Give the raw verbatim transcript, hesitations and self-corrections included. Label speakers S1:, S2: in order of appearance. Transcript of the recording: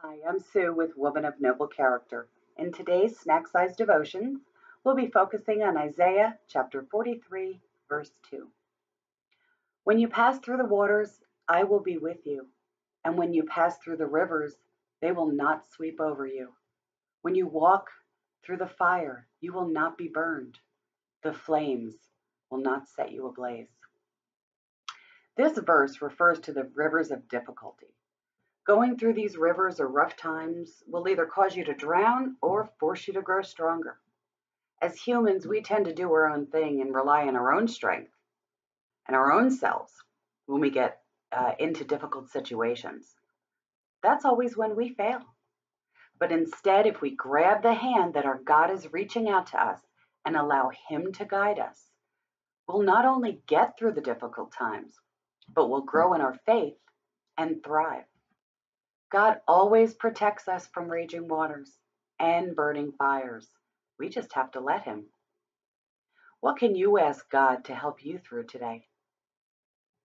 S1: Hi, I'm Sue with Woman of Noble Character. In today's snack sized devotion, we'll be focusing on Isaiah chapter forty-three, verse two. When you pass through the waters, I will be with you. And when you pass through the rivers, they will not sweep over you. When you walk through the fire, you will not be burned. The flames will not set you ablaze. This verse refers to the rivers of difficulty. Going through these rivers or rough times will either cause you to drown or force you to grow stronger. As humans, we tend to do our own thing and rely on our own strength and our own selves when we get uh, into difficult situations. That's always when we fail. But instead, if we grab the hand that our God is reaching out to us and allow Him to guide us, we'll not only get through the difficult times, but we'll grow in our faith and thrive. God always protects us from raging waters and burning fires. We just have to let Him. What can you ask God to help you through today?